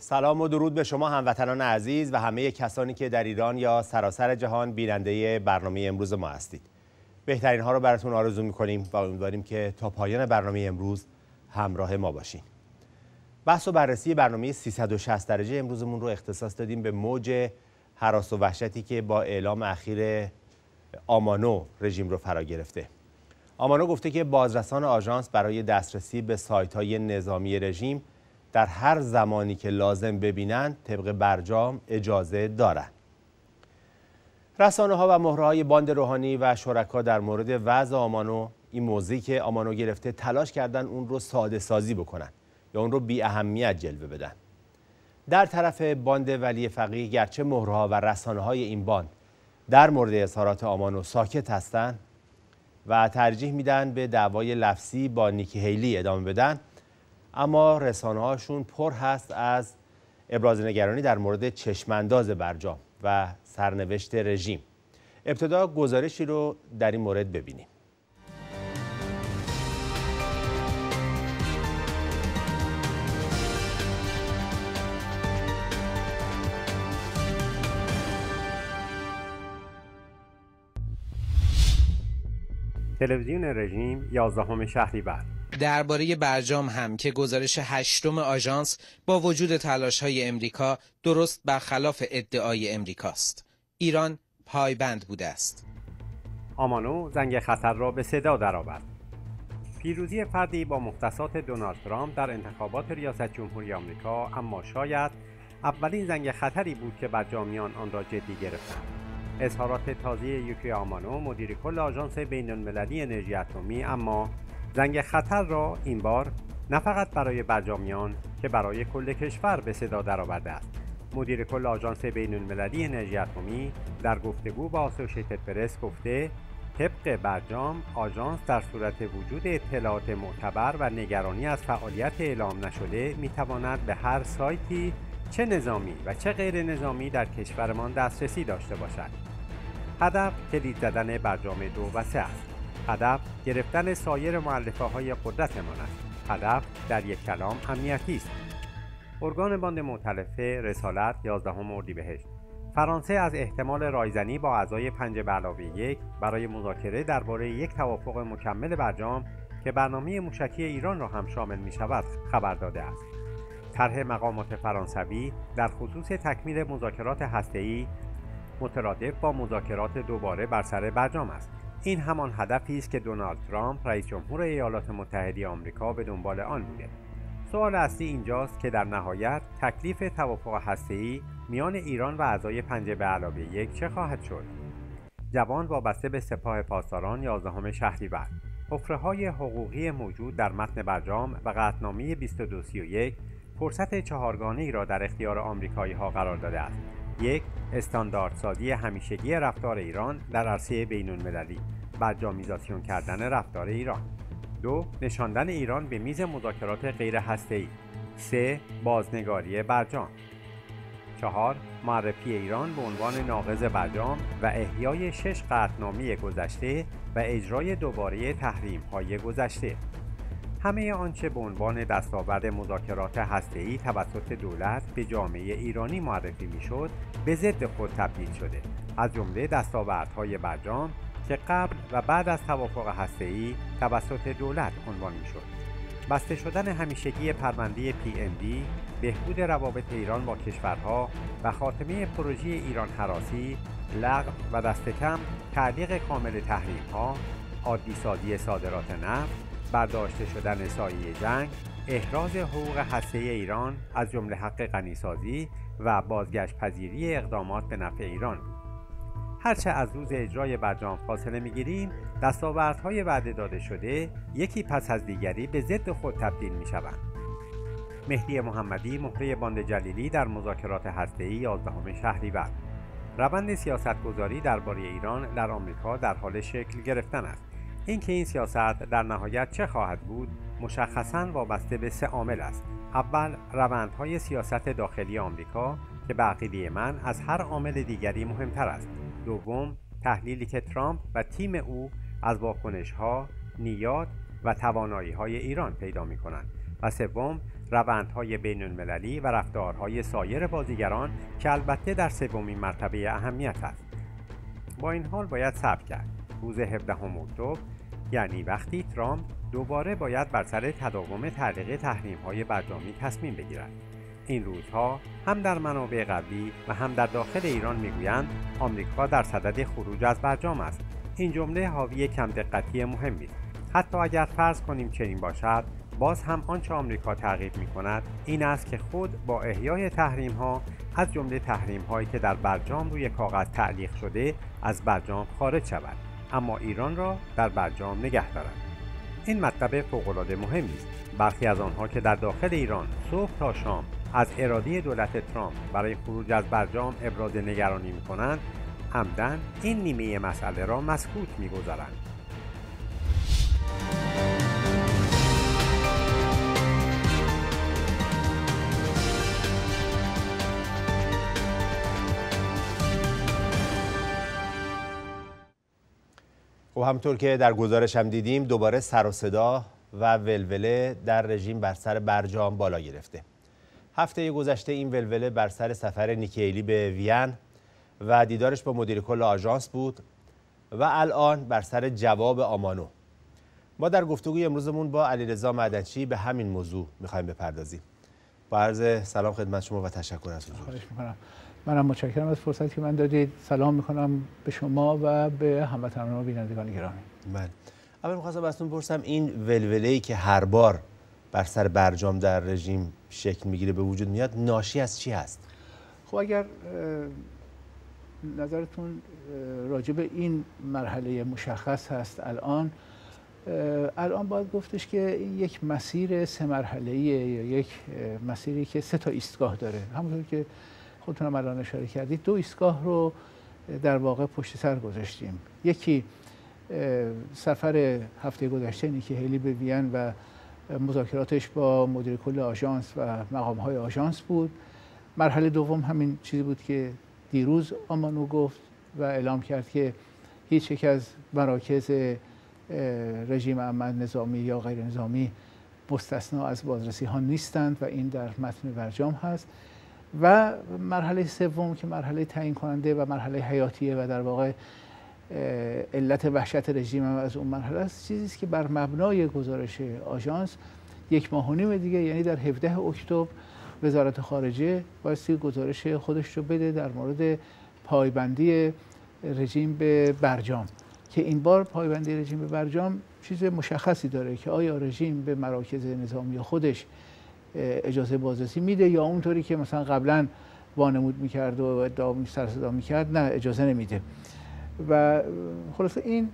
سلام و درود به شما هموطنان عزیز و همه کسانی که در ایران یا سراسر جهان بیننده برنامه امروز ما هستید. بهترین ها رو براتون آرزو می‌کنیم و امیدواریم که تا پایان برنامه امروز همراه ما باشین. بحث و بررسی برنامه 360 درجه امروزمون رو اختصاص دادیم به موج هراس و وحشتی که با اعلام اخیر آمانو رژیم رو فرا گرفته. آمانو گفته که بازرسان آژانس برای دسترسی به سایت‌های نظامی رژیم در هر زمانی که لازم ببینند طبق برجام اجازه دارند. رسانه‌ها و مهره‌های باند روحانی و شرکا در مورد وضع آمانو، این موضوعی که آمانو گرفته، تلاش کردن اون رو ساده سازی بکنن یا اون رو بی اهمیت جلوه بدن. در طرف باند ولی فقیه گرچه مهره‌ها و رسانه‌های این باند در مورد اظهارات آمانو ساکت هستند و ترجیح میدن به دعوای لفظی با نیکی هیلی ادامه بدن، اما رسانه‌هاشون پر هست از ابراز نگرانی در مورد چشمانداز برجام و سرنوشت رژیم. ابتدا گزارشی رو در این مورد ببینیم. تلویزیون رژیم 11 شهریور درباره برجام هم که گزارش 8 آژانس با وجود تلاش‌های امریکا درست برخلاف ادعای امریکاست. ایران پایبند بوده است. آمانو زنگ خطر را به صدا درآورد. پیروزی فردی با مختصات دونالد ترامپ در انتخابات ریاست جمهوری آمریکا اما شاید اولین زنگ خطری بود که برجامیان آن را جدی گرفتند. اظهارات تازه یوکی آمانو مدیر کل آژانس بین‌المللی انرژی اتمی اما زنگ خطر را این بار نه فقط برای برجامیان که برای کل کشور به صدا درآورده است. مدیر کل آژانس بین‌المللی انرژی اتمی در گفتگو با اسوشیتد پرس گفته طبق برجام آژانس در صورت وجود اطلاعات معتبر و نگرانی از فعالیت اعلام نشده میتواند به هر سایتی چه نظامی و چه غیر نظامی در کشورمان دسترسی داشته باشد. هدف کلید زدن برجام 2 و 3 است. هدف گرفتن سایر مؤلفه‌های قدرتمان است. هدف در یک کلام امنیتی است. ارگان باند مؤتلفه رسالت 11 اردیبهشت فرانسه از احتمال رایزنی با اعضای 5+1 برای مذاکره درباره یک توافق مکمل برجام که برنامه موشکی ایران را هم شامل می شود خبر داده است. طرح مقامات فرانسوی در خصوص تکمیل مذاکرات هسته‌ای مترادف با مذاکرات دوباره بر سر برجام است. این همان هدفی است که دونالد ترامپ رئیس جمهور ایالات متحده آمریکا به دنبال آن بوده. سوال اصلی اینجاست که در نهایت تکلیف توافق هسته‌ای میان ایران و اعضای 5+1 چه خواهد شد؟ جوان وابسته به سپاه پاسداران 11 شهریور حفره‌های حقوقی موجود در متن برجام و قطعنامه 2231 فرصت چهارگانه‌ای را در اختیار آمریکایی‌ها قرار داده است. 1. استانداردسازی همیشگی رفتار ایران در عرصه بین‌المللی، برجامیزاسیون کردن رفتار ایران. 2. نشاندن ایران به میز مذاکرات غیر هسته‌ای. 3. بازنگاری برجام. 4. معرفی ایران به عنوان ناقض برجام و احیای 6 قطعنامه گذشته و اجرای دوباره تحریم‌های گذشته. همه آنچه به عنوان دستاورد مذاکرات هسته‌ای توسط دولت به جامعه ایرانی معرفی می‌شد، به ضد خود تبدیل شده، از جمله دستاوردهای برجام که قبل و بعد از توافق هسته‌ای توسط دولت عنوان می‌شد. بسته شدن همیشگی پرونده PND، بهبود روابط ایران با کشورها و خاتمه پروژه ایران هراسی، لغو و دست کم تعلیق کامل تحریم‌ها، عادی‌سازی صادرات نفت، برداشته شدن سایه جنگ، احراز حقوق هسته‌ای ایران از جمله حق غنیسازی و بازگشت پذیری اقدامات به نفع ایران. هرچه از روز اجرای برجام فاصله می‌گیریم، دستاوردهای وعده داده شده یکی پس از دیگری به ضد خود تبدیل می‌شوند. مهدی محمدی، مهره باند جلیلی در مذاکرات هسته‌ای 11 شهریور. روند سیاستگذاری درباره ایران در آمریکا در حال شکل گرفتن است. اینکه این سیاست در نهایت چه خواهد بود مشخصاً وابسته به 3 عامل است. اول، روندهای سیاست داخلی آمریکا که به عقیده من از هر عامل دیگری مهمتر است. دوم، تحلیلی که ترامپ و تیم او از واکنش‌ها، نیات و توانایی‌های ایران پیدا می‌کنند. و سوم، روندهای بین المللی و رفتارهای سایر بازیگران که البته در سومین مرتبه اهمیت است. با این حال باید صبر کرد. روز 17 اکتبر، یعنی وقتی ترامپ دوباره باید بر سر تداوم تعلیق تحریم‌های برجامی تصمیم بگیرد. این روزها هم در منابع قبلی و هم در داخل ایران میگویند آمریکا در صدد خروج از برجام است. این جمله حاوی کم دقتی مهمی است. حتی اگر فرض کنیم چنین باشد، باز هم آنچه آمریکا تعقیب می‌کند این است که خود با احیای تحریم‌ها از جمله تحریم‌هایی که در برجام روی کاغذ تعلیق شده از برجام خارج شود، اما ایران را در برجام نگه دارد. این مطلب فوق‌العاده مهمی است. برخی از آنها که در داخل ایران صبح تا شام از اراده دولت ترامپ برای خروج از برجام ابراز نگرانی می‌کنند، عمدن این نیمه مسئله را مسکوت می‌گذارند. و همطور که در گزارش هم دیدیم دوباره سر و صدا و ولوله در رژیم بر سر برجام بالا گرفته. هفته گذشته این ولوله بر سر سفر نیکی هیلی به وین و دیدارش با مدیر کل آژانس بود و الان بر سر جواب آمانو. ما در گفتگوی امروزمون با علیرضا معدنچی به همین موضوع می‌خوایم بپردازیم. با عرض سلام خدمت شما و تشکر از حضور. خواهش می‌کنم. منم متشکرم از فرصتی که من دادید. سلام می‌کنم به شما و به هموطنان و بینندگان گرامی. بله. اول می‌خواستم ازتون بپرسم این ولوله‌ای که هر بار بر سر برجام در رژیم شکل میگیره به وجود میاد ناشی از چی هست؟ خب اگر نظرتون راجع به این مرحله مشخص هست الان باید گفتش که این یک مسیر سه مرحله‌ایه یا یک مسیری که سه تا ایستگاه داره. همونطور که خودتون الان اشاره کردید 2 ایستگاه رو در واقع پشت سر گذاشتیم. یکی سفر هفته گذشته نیکی هیلی به وین و مذاکراتش با مدیر کل آژانس و مقام‌های آژانس بود. مرحله دوم همین چیزی بود که دیروز آمانو گفت و اعلام کرد که هیچ یک از مراکز رژیم امن نظامی یا غیر نظامی مستثنا از بازرسی ها نیستند و این در متن برجام هست. و مرحله سوم که مرحله تعیین کننده و مرحله حیاتیه و در واقع علت وحشت رژیم هم از اون مرحله است، چیزی است که بر مبنای گزارش آژانس 1.5 ماه دیگه، یعنی در 17 اکتبر وزارت خارجه بایستی گزارش خودش رو بده در مورد پایبندی رژیم به برجام، که این بار پایبندی رژیم به برجام چیز مشخصی داره که آیا رژیم به مراکز نظامی خودش اجازه بازرسی میده یا اونطوری که مثلا قبلا وانمود میکرد و ادعا سر صدا میکرد نه اجازه نمیده. و خلاصه این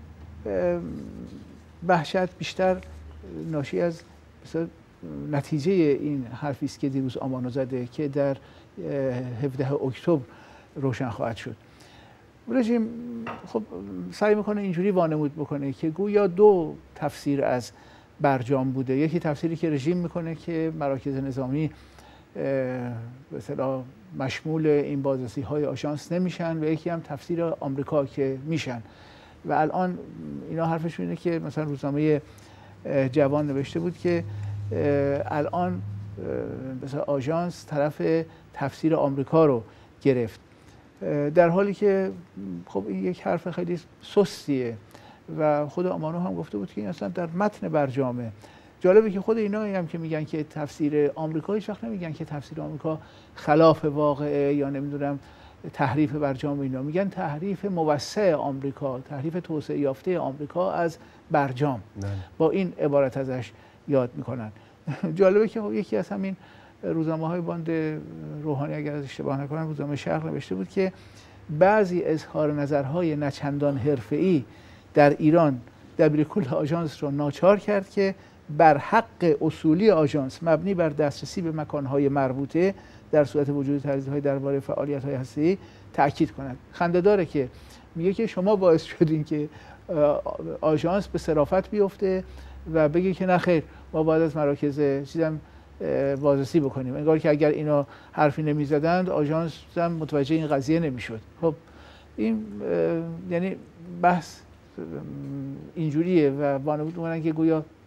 وحشت بیشتر ناشی از نتیجه این حرفی است که دیروز آمانو زده که در 17 اکتبر روشن خواهد شد. رژیم خب سعی میکنه اینجوری وانمود بکنه که گویا 2 تفسیر از برجام بوده. یکی تفسیری که رژیم میکنه که مراکز نظامی به اصطلاح مشمول این بازرسی های آژانس نمیشن و یکی هم تفسیر آمریکا که میشن. و الان اینا حرفشون اینه که مثلا روزنامه جوان نوشته بود که الان مثلا آژانس طرف تفسیر آمریکا رو گرفت، در حالی که خب این یک حرف خیلی سستیه و خود آمانو هم گفته بود که این اصلا در متن برجامه. جالبه که خود اینا هم که میگن که تفسیر آمریکا، هیچ وقت نمیگن که تفسیر آمریکا خلاف واقعه یا نمیدونم تحریف برجام، اینا میگن تحریف موسع آمریکا، تحریف توسعه یافته آمریکا از برجام. با این عبارت ازش یاد میکنن. جالبه که یکی از همین روزنامه‌های باند روحانی اگر اشتباه نکنم روزنامه شرق نوشته بود که بعضی اظهار نظرهای نچندان حرفه‌ای در ایران دبیرکل آژانس را ناچار کرد که بر حق اصولی آژانس مبنی بر دسترسی به مکانهای مربوطه در صورت وجود تردیدهای درباره فعالیت‌های هسته‌ای تأکید کند. خنده‌داره که میگه که شما باعث شدین که آژانس به صرافت بیفته و بگه که نه خیر ما باید از مراکز چیزام بازرسی بکنیم، انگار که اگر اینا حرفی نمی‌زدند آژانس هم متوجه این قضیه نمی‌شد. خب این یعنی بحث اینجوریه و وانمود می‌کنن که گویا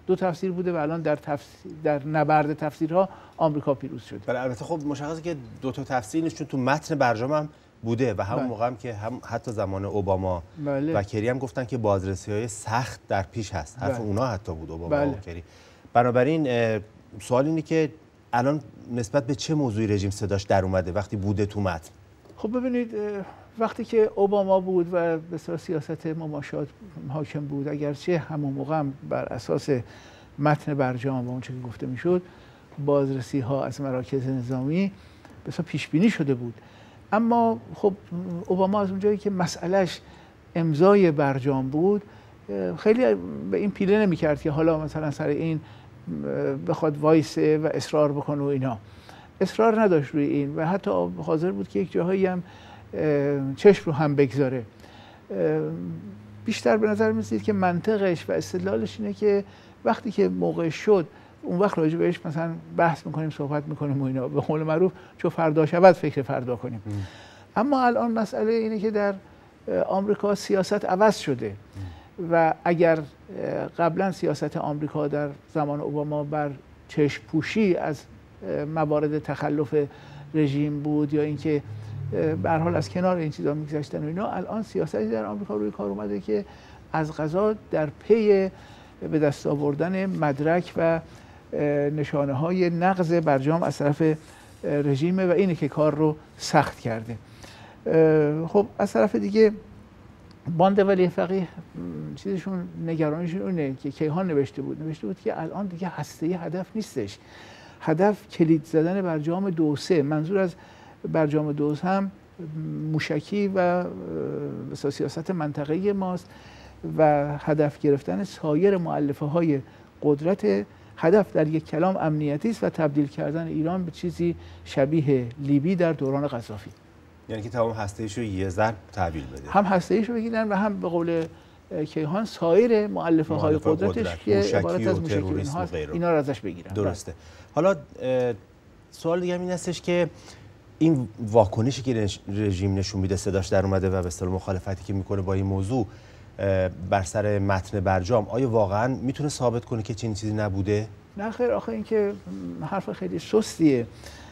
دو تفسیر بوده و الان در نبرد تفسیرها آمریکا پیروز شده. بله البته خب مشخصه که دو تا تفسیر نیست، چون تو متن برجام هم بوده و همون موقع هم که هم حتی زمان اوباما و کری هم گفتن که بازرسی‌های سخت در پیش هست. حرف اونا حتی بود، اوباما و کری. بنابراین سوال اینه که الان نسبت به چه موضوعی رژیم صداش در اومده وقتی بوده تو متن؟ خب ببینید وقتی که اوباما بود و به اصطلاح سیاست مماشات حاکم بود، اگرچه همون موقع هم بر اساس متن برجام و اون چه که گفته میشد بازرسی ها از مراکز نظامی به اصطلاح پیش بینی شده بود، اما خب اوباما از اونجایی که مسئلهش امضای برجام بود خیلی به این پیله نمی‌کرد که حالا مثلا سر این بخواد وایسه و اصرار بکنه و اینا. اصرار نداشت روی این و حتی حاضر بود که یک جاهایی هم چشم رو هم بگذاره. بیشتر به نظر می‌رسید که منطقش و استدلالش اینه که وقتی که موقع شد اون وقت راجع بهش مثلا بحث می‌کنیم، صحبت می‌کنیم و اینا، به قول معروف چون فردا شود فکر فردا کنیم. اما الان مسئله اینه که در آمریکا سیاست عوض شده و اگر قبلا سیاست آمریکا در زمان اوباما بر چشم پوشی از موارد تخلف رژیم بود یا اینکه به هر حال از کنار این چیزا میگذشتن و اینا، الان سیاستی در آمریکا روی کار اومده که از قضا در پی به دست آوردن مدرک و نشانه های نقض برجام از طرف رژیم و اینه که کار رو سخت کرده. خب از طرف دیگه باند ولی فقیه چیزشون نگرانیشون اونه که کیهان نوشته بود که الان دیگه هسته هدف نیستش، هدف کلید زدن برجام 2-3. منظور از برجام 2 هم موشکی و سیاست منطقه‌ای ماست و هدف گرفتن سایر مؤلفه های قدرت. هدف در یک کلام امنیتی است و تبدیل کردن ایران به چیزی شبیه لیبی در دوران قذافی. یعنی که تمام هسته‌ایش رو یه ضرب تحویل بده، هم هسته‌ایش رو بگیرن و هم به قول کیهان سایر مؤلفه های قدرتش که عبارت از موشکی اینا رو ازش بگیرن. درسته. حالا سوال دیگه این هستش که این واکنشی که رژیم نشون میده صداش در اومده و به اصطلاح مخالفتی که میکنه با این موضوع بر سر متن برجام، آیا واقعا میتونه ثابت کنه که چنین چیزی نبوده؟ نه خیر، آخه این که حرف خیلی سستیه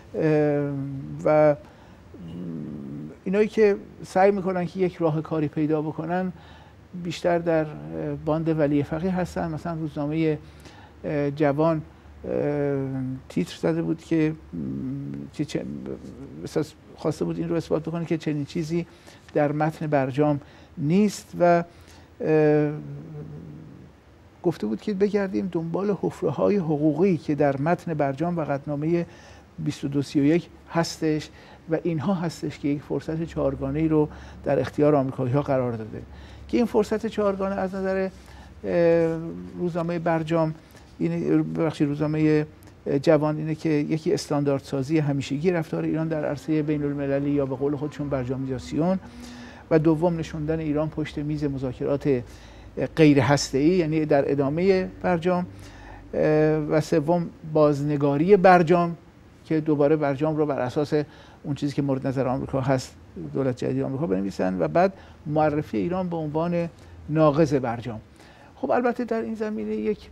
و اینایی که سعی میکنن که یک راه کاری پیدا بکنن بیشتر در باند ولی فقیه هستن. مثلا روزنامه جوان تیتر زده بود که خواسته بود این رو اثبات بکنه که چنین چیزی در متن برجام نیست و گفته بود که بگردیم دنبال حفره‌های حقوقی که در متن برجام و قطعنامه 2231 هستش و اینها هستش که یک فرصت چهارگانه‌ای رو در اختیار آمریکایی‌ها قرار داده که این فرصت چهارگانه از نظر روزنامه برجام روزنامه جوان اینه که یکی استانداردسازی همیشگی رفتار ایران در عرصه بین‌المللی یا به قول خودشون برجامیزاسیون و دوم نشوندن ایران پشت میز مذاکرات غیر هسته‌ای یعنی در ادامه برجام و سوم بازنگاری برجام که دوباره برجام رو بر اساس اون چیزی که مورد نظر آمریکا هست دولت جدید آمریکا بنویسن و بعد معرفی ایران به عنوان ناقض برجام. خب البته در این زمینه یک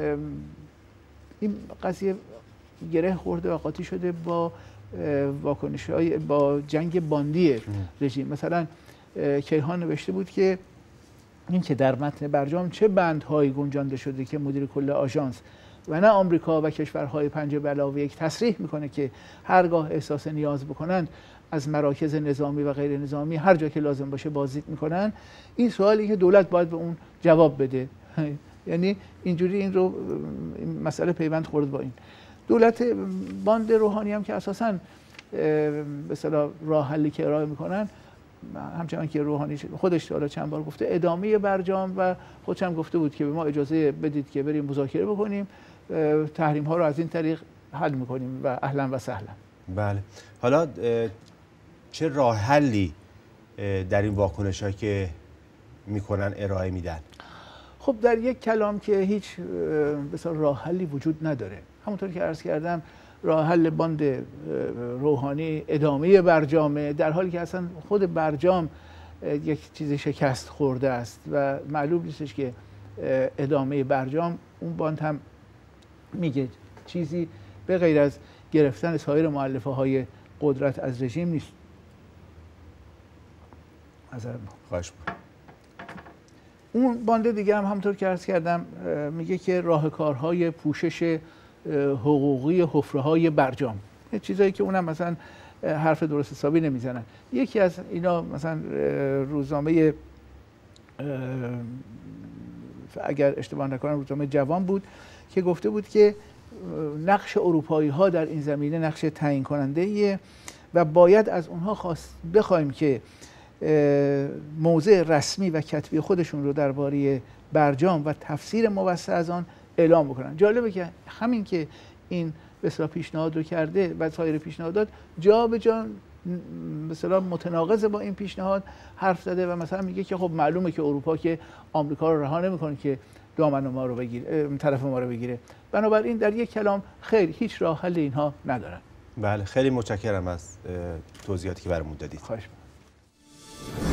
این قضیه گره خورده و قاطی شده با واکنش‌های با جنگ باندی رژیم. مثلا کیهان نوشته بود که این که در متن برجام چه بندهایی گنجانده شده که مدیر کل آژانس و نه آمریکا و کشورهای پنج به علاوه یک تصریح میکنه که هرگاه احساس نیاز بکنند از مراکز نظامی و غیر نظامی هر جا که لازم باشه بازدید میکنن. این سوالی که دولت باید به اون جواب بده. یعنی اینجوری این رو این مسئله پیوند خورد با این دولت. باند روحانی هم که اساساً به اصطلاح راه حلی که ارائه میکنن، همچنان که روحانی خودش حالا چند بار گفته ادامه برجام و خودش هم گفته بود که به ما اجازه بدید که بریم مذاکره بکنیم، تحریم ها رو از این طریق حل میکنیم و اهلا و سهلا. بله. حالا چه راه حلی در این واکنش‌هایی که میکنن ارائه میدن؟ خب در یک کلام که هیچ بسیار راه حلی وجود نداره. همونطور که عرض کردم راه حل باند روحانی ادامه برجامه، در حالی که اصلا خود برجام یک چیز شکست خورده است و معلوم نیستش که ادامه برجام، اون باند هم میگه چیزی به غیر از گرفتن سایر مؤلفه های قدرت از رژیم نیست. خواهش. اون باند دیگه هم همونطور که عرض کردم میگه که راهکارهای پوشش حقوقی حفره‌های برجام، چیزایی که اونم مثلا حرف درست حسابی نمیزنن. یکی از اینا مثلا روزنامه، اگر اشتباه نکنم روزنامه جوان بود که گفته بود که نقش اروپایی ها در این زمینه نقش تعیین کننده ایه و باید از اونها بخوایم که موضع رسمی و کتبی خودشون رو درباره برجام و تفسیر موسع از آن اعلام بکنن. جالبه که همین که این به اصطلاح پیشنهاد رو کرده و سایر پیشنهادات جا به جا به اصطلاح متناقض با این پیشنهاد حرف زده و مثلا میگه که خب معلومه که اروپا که آمریکا رو رها نمیکنه که دامن ما رو بگیره، طرف ما رو بگیره. بنابراین در یک کلام خیر، هیچ راه حل اینها ندارن. بله، خیلی متشکرم از توضیحاتی که برامون دادید. خواهش می‌کنم.